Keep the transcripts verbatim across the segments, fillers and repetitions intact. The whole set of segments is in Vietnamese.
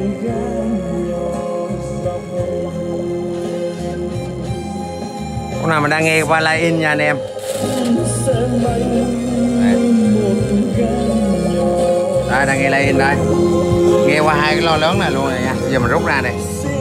Hôm nào mình đang nghe qua Line In nha anh em. Đây, đang nghe Line In đây. Nghe qua hai cái lo lớn này luôn này nha. Giờ mình rút ra này.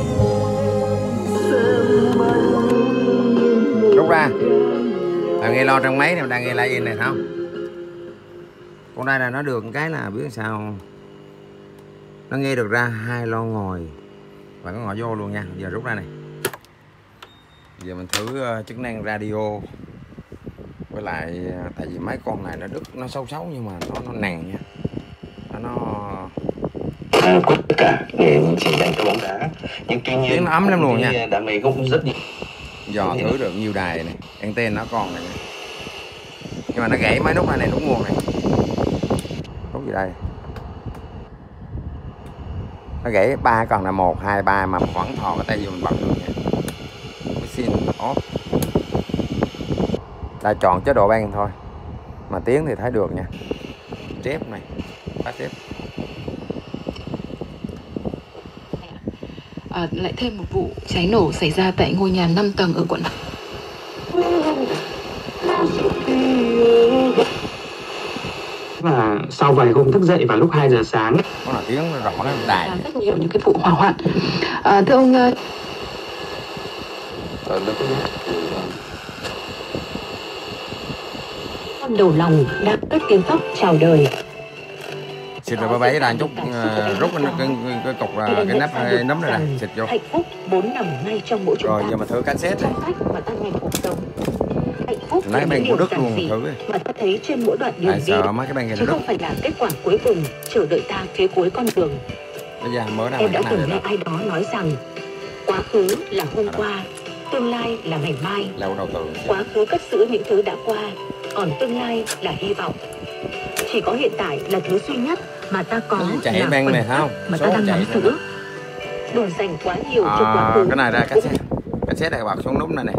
Rút ra. Là nghe lo trong máy này, mình đang nghe Line In này không? Con đây là nó được cái là biết sao nó nghe được ra hai lo ngồi và có ngồi vô luôn nha. Giờ rút ra này. Giờ mình thử uh, chức năng radio với lại uh, tại vì mấy con này nó đứt nó xấu xấu nhưng mà nó nó nặng nha, nó, nó... À, tất cả để chỉ dành cho bóng đá, nhưng tuy nhiên tiếng nó ấm lắm luôn nha. Đam mê cũng rất nhiều. Dò thử được nhiều đài này, anten nó còn này, này nhưng mà nó gãy mấy nút này này, nút nguồn này, nút gì đây nó gãy ba, còn là một hai ba mà khoảng thò cái tay vô mình bật được nha. Xin off. Ta chọn chế độ ban thôi mà tiếng thì thấy được nha. Chép này, phát chép. À, lại thêm một vụ cháy nổ xảy ra tại ngôi nhà năm tầng ở quận. Và sau vài hôm thức dậy vào lúc hai giờ sáng, có là tiếng rõ nó đài. Rất nhiều những cái vụ hỏa hoạn. À, thưa ông. Con đầu lòng đang cất tiếng khóc chào đời. Xịt rồi bé ra chút uh, rút cái, cái, cái, cái cục uh, cái nắp hay nấm này này, xịt vô. Hạnh phúc vốn nằm ngay trong mỗi chúng rồi ta. giờ mình thử cassette này. Mà ta ngày cuộc sống. Hạnh phúc lấy bên của Đức luôn thử đi. Mà ta thấy trên mỗi đoạn đường đi, mấy cái bên chứ không phải là kết quả cuối cùng chờ đợi ta phía cuối con đường. Bây giờ mới ra em đã từng nghe đó. ai đó nói rằng quá khứ là hôm qua, tương lai là ngày mai. Lâu đầu từ. Quá khứ cất giữ những thứ đã qua, còn tương lai là hy vọng. Chỉ có hiện tại là thứ duy nhất mà ta có chạy là bên này không? Mà ta đang nắm giữ. Đừng dành quá nhiều à, cho quá khứ. Cái này ra cassette. Cassette này bật xuống nút này này.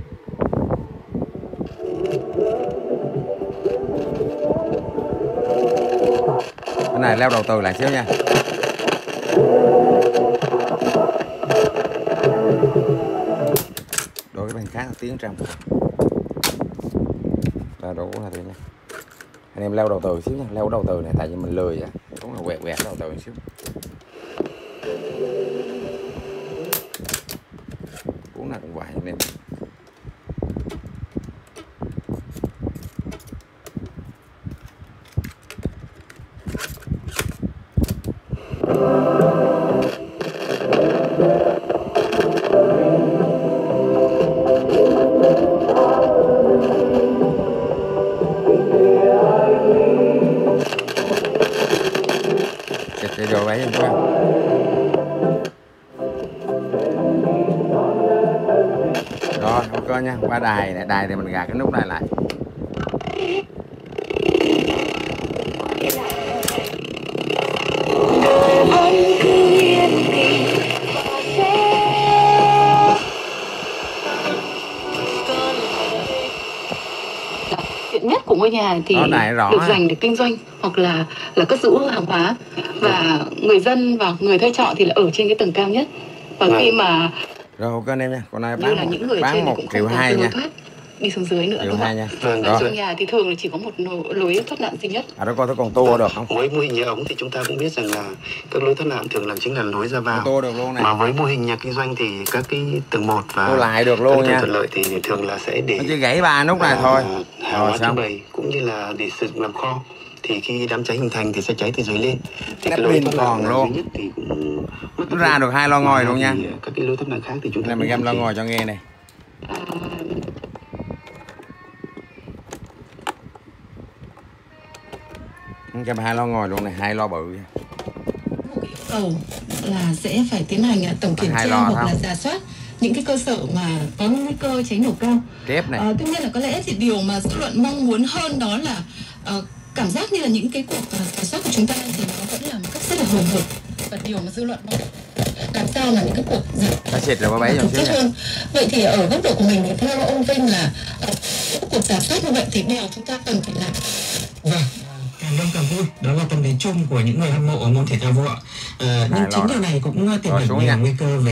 Cái này leo đầu từ lại xíu nha. Đối với bên khác tiếng trong. Là đủ là thì nha. Anh em leo đầu từ xíu nha, leo đầu từ này tại vì mình lười á, đúng là quẹt quẹt đầu từ xíu. Cuốn nào cũng vậy anh em. Để rồi vậy em coi. Rồi ok nha, qua đài này, đài thì mình gạt cái nút này lại. Chuyện nhất của ngôi nhà thì được dành để kinh doanh hoặc là là cất giữ hàng hóa, và người dân và người thuê trọ thì là ở trên cái tầng cao nhất. Và khi mà rồi ok anh em nha, con này bán bán là những người bán trên một triệu hai nha, thoát, đi xuống dưới nữa. Triệu hai nha. Vâng, trong nhà thì thường là chỉ có một lối thoát nạn duy nhất. À đó coi thấy còn tua được không? Với mô hình nhà ống thì chúng ta cũng biết rằng là các lối thoát nạn thường là chính là lối ra vào. Tua được luôn này. Mà với mô hình nhà kinh doanh thì các cái tầng một và tua lại được luôn nha. thuận lợi thì thường là sẽ để nó chỉ gãy ba nút này à, thôi. Hàng hóa trưng bày cũng như là để sử dụng làm kho. Thì khi đám cháy hình thành thì sẽ cháy từ dưới lên. Thì cái lối thoát còn luôn. Nhất thì cũng nó ra được hai lo ngồi luôn nha. Các cái lối thoát nạn khác thì chúng ta này mình găm lo ngồi cho nghe này. Cái hai lo ngồi luôn này, hai lo bự. Một cái yêu cầu là sẽ phải tiến hành tổng kiểm tra hoặc là rà soát những cái cơ sở mà có nguy cơ cháy nổ cao. Kép này. À, tuy nhiên là có lẽ thì điều mà dư luận mong muốn hơn đó là uh, cảm giác như là những cái cuộc rà soát của chúng ta thì nó vẫn là một cách rất là hùng hực, và điều mà dư luận mong làm sao là những cái cuộc rà soát rồi bấy thực chất hơn. Vậy thì ở góc độ của mình thì theo ông Vinh là uh, những cuộc rà soát như vậy thì điều chúng ta cần phải làm. Vâng. Càng đông càng vui, đó là tâm lý chung của những người hâm mộ ở môn thể thao vua ạ. À, nhưng chính điều này cũng tiềm ẩn nhiều nguy cơ về